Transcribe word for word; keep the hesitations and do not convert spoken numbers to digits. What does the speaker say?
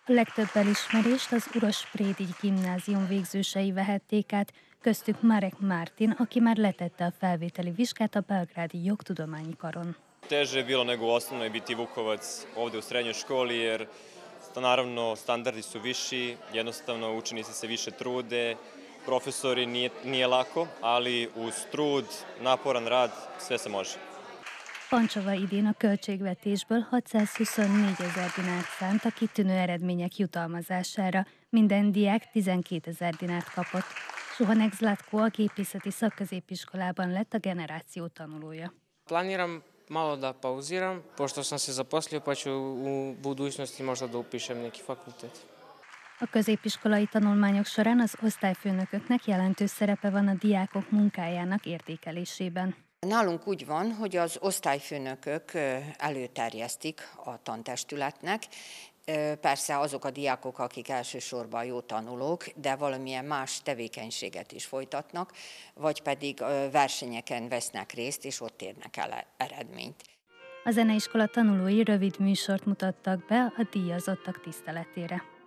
A legtöbb elismerést az Urosprédi Gimnázium végzősei vehették át, köztük Marek Martin, aki már letette a felvételi vizsgát a Belgrádi Jogtudományi Karon. Teže je bilo nego u osnovnoj biti Vukovac ovde u srednjoj školi, jer naravno standardi su viši, jednostavno učenici se više trude, profesori nije, nije lako, ali uz trud, naporan rad sve se može. Pancsova idén a költségvetésből hatszázhuszonnégy ezer dinárt szánt a kitűnő eredmények jutalmazására, minden diák tizenkétezer dinárt kapott. Suhanek Zlatko a gépészeti szakközépiskolában lett a generáció tanulója. Planiram malo da pauziram, pošto sam se zaposlio, pa ću u budućnosti možda da upišem neki fakultet. A középiskolai tanulmányok során az osztályfőnököknek jelentős szerepe van a diákok munkájának értékelésében. Nálunk úgy van, hogy az osztályfőnökök előterjesztik a tantestületnek, persze azok a diákok, akik elsősorban jó tanulók, de valamilyen más tevékenységet is folytatnak, vagy pedig versenyeken vesznek részt, és ott érnek el eredményt. A zeneiskola tanulói rövid műsort mutattak be a díjazottak tiszteletére.